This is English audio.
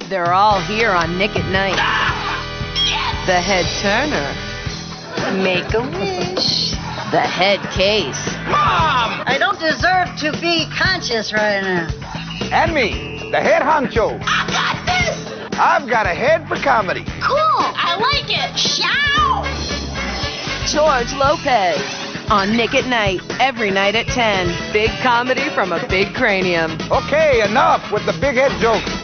They're all here on Nick at Night. The head turner. Make a wish. The head case. Mom! I don't deserve to be conscious right now. And me, the head honcho. I got this! I've got a head for comedy. Cool! I like it! Shout! George Lopez on Nick at Night, every night at 10. Big comedy from a big cranium. Okay, enough with the big head jokes.